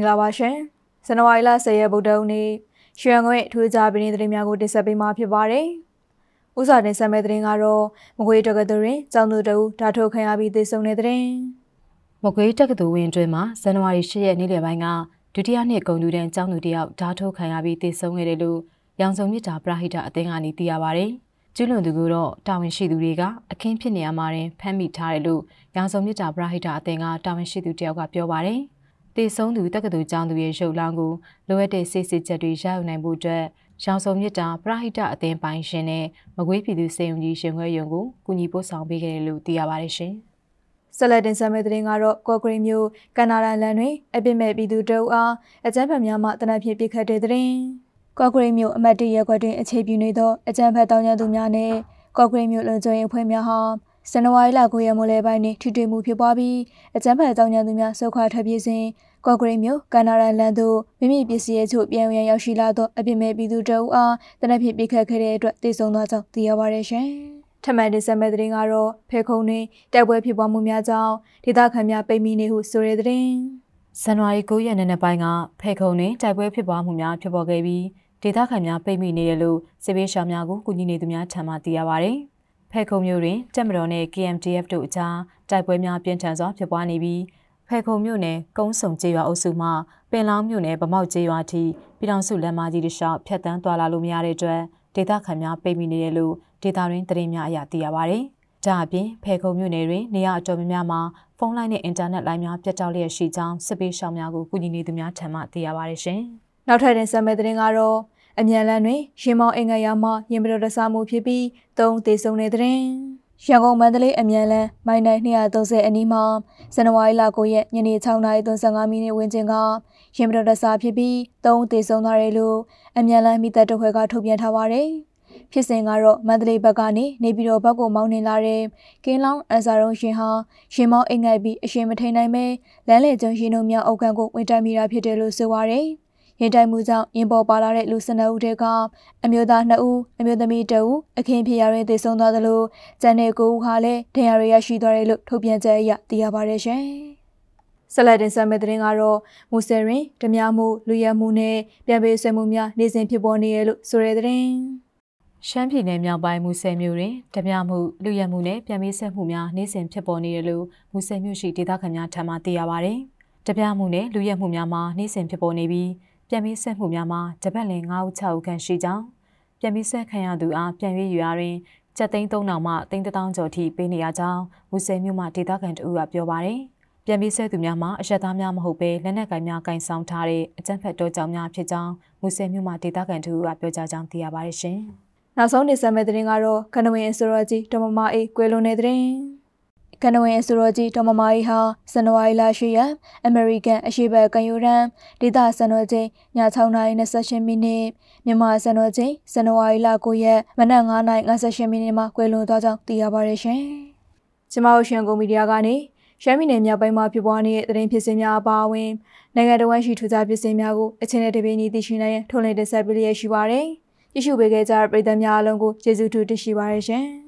မင်္ဂလာပါရှင်။ဇန်နဝါရီလ10ရက်ဗုဒ္ဓဟူးနေ့ရွှေငွေထူးခြားသတင်းများကိုတင်ဆက်ပေးမှာဖြစ်ပါတယ်။ဥစားတင်ဆက်မဲ့သတင်းကတော့မကွေးတက္ကသိုလ်တွင်ကျောင်းသူတအုပ်ဓာတ်ထုတ်ခံရပြီးသေဆုံးတဲ့သတင်း။မကွေးတက္ကသိုလ်ဝင်းအတွင်းမှာဇန်နဝါရီ10ရက်နေ့လယ်ပိုင်းကဒုတိယနှစ်ဂုဏ်ထူးတန်းကျောင်းသူတယောက်ဓာတ်ထုတ်ခံရပြီးသေဆုံးခဲ့တယ်လို့ရောင်စုံမြစ်တာပရဟိတအသင်းကနေသိရပါတယ်။ကျူးလွန်သူကတော့တာဝန်ရှိသူတွေကအခင်းဖြစ်နေရမှာတင်ဖမ်းမိထားတယ်လို့ရောင်စုံမြစ်တာပရဟိတအသင်းကတာဝန်ရှိသူတယောက်ကပြောပါတယ်။သေဆုံးသူတက္ကသိုလ်ကျောင်းသူရဲ့ရုပ်လောင်းကိုလိုအပ်တဲ့စစ်စစ်ချက်တွေရယူနိုင်ဖို့အတွက်ရောင်စုံမြစ်တာပရဟိတအသင်းပိုင်ရှင်နဲ့မကွေးပြည်သူစေယုံကြီးရှင်ခွဲရုံကိုကူညီပို့ဆောင်ပေးခဲ့တယ်လို့သိရပါတယ်ရှင်။ဆက်လက်တင်ဆက်မဲ့သတင်းကတော့ကော့ကရိတ်မြို့ကန်နာဒန်လန်တွင်အပြစ်မဲ့ပြည်သူတအုပ်အားအကြမ်းဖက်များမှတနက်ဖြန်ပစ်ခတ်တဲ့သတင်း။ကော့ကရိတ်မြို့အမတ်တရရက်ကွက်တွင်အခြေပြုနေသောအကြမ်းဖက်တောင်းကျမ်းသူများနဲ့ကော့ကရိတ်မြို့လုံခြုံရေးအဖွဲ့များဟာဇန်နဝါရီလ9ရက်မိုးလယ်ပိုင်းတွင်ထိတွေ့မှုဖြစ်ပွားပြီးအကြမ်းဖက်တောင်းကျမ်းသူများဆုတ်ခွာထွက်ပြေးစဉ်ကော့ကရိတ်မြို့ကန်နာဒန်လန်သို့မိမိပစ္စည်းအချို့ပြန်ဝင်ရောက်ရှိလာသောအပြစ်မဲ့ပြည်သူတအုပ်အားတနက်ဖြန်ပစ်ခတ်ခဲ့တဲ့အတွက်သေဆုံးသွားကြောင်းသိရပါတယ်ရှင်။ထပ်မံတင်ဆက်မဲ့သတင်းကတော့ဖဲခုံတွင်တိုက်ပွဲဖြစ်ပွားမှုများကြောင့်ဒေသခံများပိတ်မိနေဟုဆိုတဲ့သတင်းဇန်နဝါရီ9ရက်နေ့နေ့ပိုင်းကဖဲခုံတွင်တိုက်ပွဲဖြစ်ပွားမှုများဖြစ်ပေါ်ခဲ့ပြီးဒေသခံများပိတ်မိနေတယ်လို့စစ်ပေးရှောင်များကိုကူညီနေသူများထံမှသိရပါတယ်။ဖဲခုံမြို့တွင်တပ်မတော်နဲ့ KMDF တို့အကြားတိုက်ပွဲများပြင်းထန်စွာဖြစ်ပွားနေပြီးဖဲခုံမြို့နယ်ကုန်းဆုံကျေးရွာအုပ်စုမှပင်လောင်းမြို့နယ်ဗမောက်ကျေးရွာထိပြည်ထောင်စုလမ်းမကြီးတစ်လျှောက်ဖြတ်တန်းသွားလာလို့မရတဲ့အတွက်ဒေသခံများပိတ်မိနေတယ်လို့ဒေသတွင်းသတင်းများအရသိရပါတယ်။ဒါအပြင်ဖဲခုံမြို့နယ်တွင်နေရာအတော်များများမှာဖုန်းလိုင်းနဲ့အင်တာနက်လိုင်းများပြတ်တောက်လျက်ရှိကြောင်းစစ်ပေးရှောင်များကိုကူညီနေသူများထံမှသိရပါတယ်ရှင်။နောက်ထပ်တင်ဆက်မဲ့သတင်းကတော့အမြန်လန်းတွင်ရင်မောင်းအင်္ဂါရမှရင်ပတော်တဆမှုဖြစ်ပြီး3သေဆုံးတဲ့သတင်းရန်ကုန်မန္တလေးအမြန်လန်းမိုင်တိုင်း230အနီးမှာဇန်နဝါရီလ9ရက်ညနေ6:35မိနစ်ဝန်းကျင်ကရင်ပတော်တဆဖြစ်ပြီး3သေဆုံးသွားတယ်လို့အမြန်လန်းမိသက်တခွဲကထုတ်ပြန်ထားပါတယ်။ဖြစ်စဉ်ကတော့မန္တလေးဘက်ကနေနေပြည်တော်ဘက်ကိုမောင်းနှင်လာတဲ့ကင်းလောင်းအန်စာရုံးရှင်ဟာရင်မောင်းအိမ်ငိုက်ပြီးအရှင်မထိန်နိုင်ပဲလမ်းလေကျုံရှင်တို့များအုပ်ကန်ကိုဝင်တိုက်မိတာဖြစ်တယ်လို့ဆိုပါတယ်။ရင်တိုက်မှုကြောင့်ရင်ပေါ်ပါလာတဲ့လူ12ဦးထဲကအမျိုးသား2ဦးအမျိုးသမီး2ဦးအခင်းဖြစ်ရာတွင်သေဆုံးသွားသလိုကျန်တဲ့9ဦးဟာလည်းဒဏ်ရာတွေရရှိသွားတယ်လို့ထုတ်ပြန်ချက်အရသိရပါတယ်ရှင်။ဆက်လက်တင်ဆက်မယ့်သတင်းကတော့မူဆယ်တွင်ဓမြမှုလူရဲမှုနဲ့ပြန်ပေးဆွဲမှုများနေ့စဉ်ဖြစ်ပေါ်နေရလို့ဆိုတဲ့သတင်းရှမ်းပြည်နယ်မြောက်ပိုင်းမူဆယ်မြို့တွင်ဓမြမှုလူရဲမှုနဲ့ပြန်ပေးဆွဲမှုများနေ့စဉ်ဖြစ်ပေါ်နေရလို့မူဆယ်မြို့ရှိဒေသခံများထံမှသိရပါတယ်။ဓမြမှုနဲ့လူရဲမှုများမှာနေ့စဉ်ဖြစ်ပေါ်နေပြီးပြန်ပြီးဆက်မှုများမှာတပတ်လည်9ဦး6ဦးခန့်ရှိကြောင်းပြန်ပြီးဆက်ခံရသူအားပြန်ရွေးယူရာတွင်ကျပ်သိန်း3000မှ3000ကျော်ထိပေးနေရကြောင်းမူဆယ်မြို့မှဒေသခံတို့ကပြောပါတယ်။ပြန်ပြီးဆက်သူများမှာအရက်သားများမဟုတ်ဘဲလက်နက်ကိုင်များကင်ဆောင်ထားတဲ့အကြမ်းဖက်တော်ကြောင်များဖြစ်ကြောင်းမူဆယ်မြို့မှဒေသခံတို့ကပြောကြားကြောင်းသိရပါတယ်ရှင်။နောက်ဆုံးနေဆက်မဲ့သတင်းကတော့ကနဝင်အစိုးရကြီးဒေါ်မမအေးကွယ်လွန်တဲ့သတင်းကနဝင်အစိုးရကြီးဒေါ်မမအေးဟာဇန်နဝါရီလ10ရက်အမေရိကန်အရှေ့ဘက်ကံယူရန်ဒေသစံတော်ချိန်ည6:28မိနစ်မြန်မာစံတော်ချိန်ဇန်နဝါရီလ9ရက်မနက်9:58မိနစ်မှာကွယ်လွန်သွားကြောင်းသိရပါတယ်ရှင်။ကျမတို့ရှင်ကုန်မီဒီယာကနေရှမ်းပြည်နယ်မြောက်ပိုင်းမှာဖြစ်ပွားနေတဲ့သတင်းဖြစ်စဉ်များအပါအဝင်နိုင်ငံတော်ဝန်ရှိထူးခြားဖြစ်စဉ်များကိုအချိန်နဲ့တပြေးညီသိရှိနိုင်ရန်ထုတ်လွှင့်တင်ဆက်ပေးလျက်ရှိပါတယ်။ကြည့်ရှုပေးခဲ့ကြတဲ့ပရိသတ်များအားလုံးကိုကျေးဇူးတင်ရှိပါတယ်ရှင်။